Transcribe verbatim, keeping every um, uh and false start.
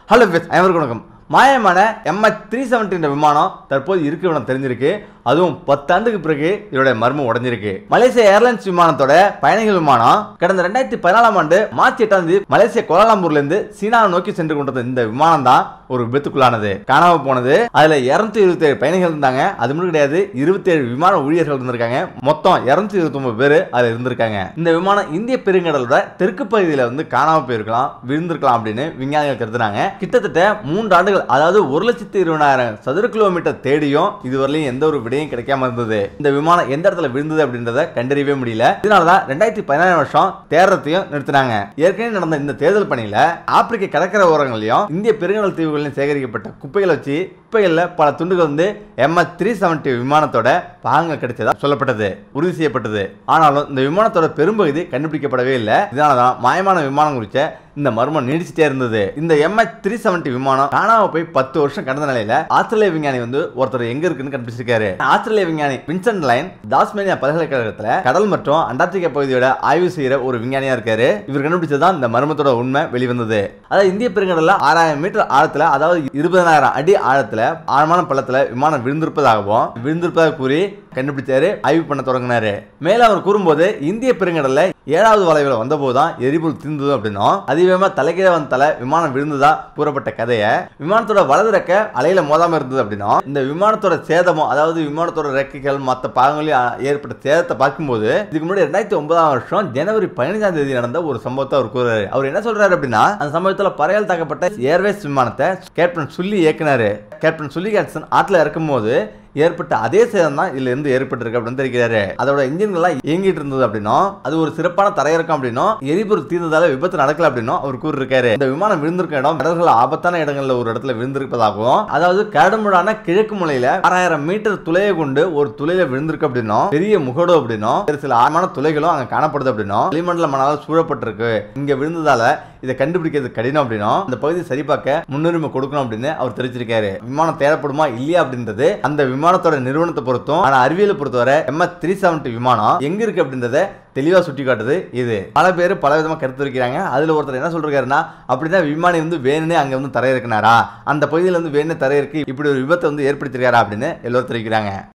Hello friends, அனைவருக்கும் வணக்கம். மாயமான எம் எச் த்ரீ செவன்டி என்ற விமானம் தற்போது இருக்கு இடம் தெரிஞ்சிருக்கு. அதுவும் பத்தாண்டுக்கு பிறகு இதோட மர்மம் உடஞ்சிருக்கு. மலேசியா ஏர்லைன்ஸ் விமானத்தோட பயணிகள் விமானம் கடந்த ரெண்டாயிரத்தி பதினாலாம் ஆண்டு மார்ச் எட்டாம் தேதி மலேசியா கோலாலம்பூர்ல இருந்து சீனாவை நோக்கி சென்று கொண்டது இந்த விமானம் தான் ஒரு விபத்துக்குள்ளானது, காணாம போனது. அதுல இருநூத்தி இருபத்தி ஏழு பயணிகள் இருந்தாங்க. அது மட்டும் கிடையாது, இருபத்தி ஏழு விமான ஊழியர்கள் இருந்திருக்காங்க. மொத்தம் இருநூத்தி இருபத்தி ஒன்பது பேர் அதுல இருந்திருக்காங்க. இந்த விமானம் இந்திய பெருங்கடலோட தெற்கு பகுதியில வந்து காணாம போயிருக்கலாம், விழுந்திருக்கலாம் அப்படின்னு விஞ்ஞானிகள் கருதுனாங்க. கிட்டத்தட்ட மூன்று ஆண்டுகள், அதாவது ஒரு லட்சத்தி இருபதாயிரம் சதுர கிலோமீட்டர் தேடியும் இதுவரையிலும் எந்த ஒரு விடையும் கிடைக்காம இருந்தது. இந்த விமானம் எந்த இடத்துல விழுந்தது அப்படின்றத கண்டறியவே முடியல. இதனாலதான் ரெண்டாயிரத்தி பதினாறு வருஷம் தேர்தலையும் நிறுத்தினாங்க. ஏற்கனவே நடந்த இந்த தேர்தல் பணியில ஆப்பிரிக்க கடற்கரை ஓரங்களையும் இந்திய பெருங்கடல் தீவுகளிலும் சேகரிக்கப்பட்ட குப்பைகளை வச்சு குப்பைகள்ல பல துண்டுகள் வந்து எம் எச் த்ரீ செவன்டி விமானத்தோட பாகங்கள் கிடைச்சதா சொல்லப்பட்டது, உறுதி செய்யப்பட்டது. ஆனாலும் இந்த விமானத்தோட பெரும்பகுதி கண்டுபிடிக்கப்படவே இல்லை. இதனாலதான் மாயமான விமானம் குறித்த இந்த மர்மம் நீடிச்சுட்டே இருந்தது. இந்த எம் எச் த்ரீ செவன்டி விமானம் காணாம போய் பத்து வருஷம் கடந்த நிலையில ஆஸ்திரேலிய விஞ்ஞானி வந்து ஒருத்தர் எங்க இருக்குன்னு கண்டுபிடிச்சிருக்காரு. ஆஸ்திரேலிய விஞ்ஞானி வின்சென்ட் லைன் தாஸ்மேனியா பல்கலைக்கழகத்துல கடல் மற்றும் அண்டார்டிகா பகுதியோட ஆய்வு செய்யற ஒரு விஞ்ஞானியா இருக்காரு. இவர் கண்டுபிடிச்சதான் இந்த மர்மத்தோட உண்மை வெளிவந்தது. அதாவது இந்திய பெருங்கடல்ல ஆறாயிரம் மீட்டர் ஆழத்துல, அதாவது இருபதாயிரம் அடி ஆழத்துல ஆழமான பள்ளத்துல விமானம் விழுந்திருப்பதாகவும் விழுந்திருப்பதாக கூறி கண்டுபிடிச்சாரு, ஆய்வு பண்ண தொடங்கினாரு. மேல அவர் கூறும்போது இந்திய பெருங்கடல்ல ஏழாவது வளைவுல வந்த போதுதான் எரிபொருள் தீர்ந்தது அப்படின்னும், அதிவேகமா தலைகீழ வந்த தலை விமானம் விழுந்ததா கூறப்பட்ட கதையை விமானத்தோட வலது ரெக்க அலையில மோதாம இருந்தது அப்படின்னும், இந்த விமானத்தோட சேதமும், அதாவது விமானத்தோட ரெக்கைகள் மற்ற பாகங்களில் ஏற்பட்ட சேதத்தை பார்க்கும்போது இதுக்கு முன்னாடி ரெண்டாயிரத்தி ஒன்பதாம் வருஷம் ஜனவரி பதினைஞ்சாம் தேதி நடந்த ஒரு சம்பவத்தை அவர் கூறாரு. அவர் என்ன சொல்றாரு அப்படின்னா, அந்த சம்பவத்துல பறையால் தாக்கப்பட்ட ஏர்வேஸ் விமானத்தை கேப்டன் சுல்லி இயக்குனாரு. கேப்டன் சுல்லி கேட்சன் ஆற்றுல இறக்கும் போது ஏற்பட்ட அதே சேதம் தான் இதுல இருந்து ஏற்பட்டிருக்கு அப்படின்னு தெரிவிக்கிறாரு. அதோட இன்ஜின்கள் எல்லாம் இயங்கிட்டு இருந்தது அப்படின்னும், அது ஒரு சிறப்பான தரையிறக்கம் அப்படின்னும், எரிபொருள் தீர்ந்ததால விபத்து நடக்கல அப்படின்னும் அவர் கூறியிருக்காரு. இந்த விமானம் விழுந்திருக்க இடம் கடல்கள் ஆபத்தான இடங்கள்ல ஒரு இடத்துல விழுந்திருப்பதாகவும், அதாவது கரடுமுடான கிழக்கு முனையில ஆறாயிரம் மீட்டர் துளையை கொண்டு ஒரு துளையில விழுந்திருக்கு அப்படின்னும், பெரிய முகடு அப்படின்னும், சில ஆழமான துளைகளும் அங்க காணப்படுது அப்படின்னும், வளிமண்டல மணலால் சூழப்பட்டிருக்கு, இங்க விழுந்ததால இதை கண்டுபிடிக்கிறது கடினம் அப்படின்னும், அந்த பகுதியை சரிபார்க்க முன்னுரிமை கொடுக்கணும் அப்படின்னு அவர் தெரிவிச்சிருக்காரு. விமானம் தேடப்படுமா இல்லையா அப்படின்றது அந்த விமானத்தோட நிறுவனத்தை பொறுத்தும், ஆனா அறிவியலை பொறுத்தவரை எம் எச் த்ரீ செவன்டி விமானம் எங்க இருக்கு அப்படின்றத தெளிவா சுட்டி காட்டுது. இது பல பேர் பல விதமா கருத்து வைக்கிறாங்க. அதுல ஒருத்தர் என்ன சொல்றாருன்னா, அப்படிதான் விமானி வந்து வேணுனே அங்க வந்து தரையிறக்கினாரா, அந்த பகுதியில வந்து வேணுனே தரையிறக்கி இப்படி ஒரு விபத்தை வந்து ஏற்படுத்திருக்காரா அப்படின்னு எல்லோரும் தெரிவிக்கிறாங்க.